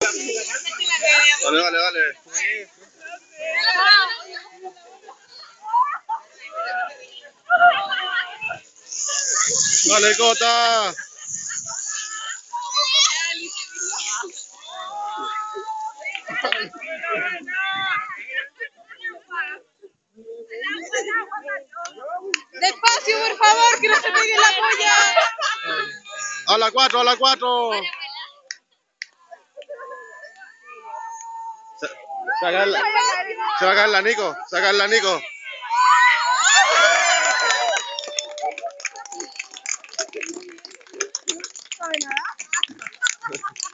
Vale, vale, vale. Vale, Cota. Despacio, por favor, que no se pegue la polla. A la 4, a la 4. Sacarla. Sacarla, Nico. Sacarla, Nico. No sabe nada.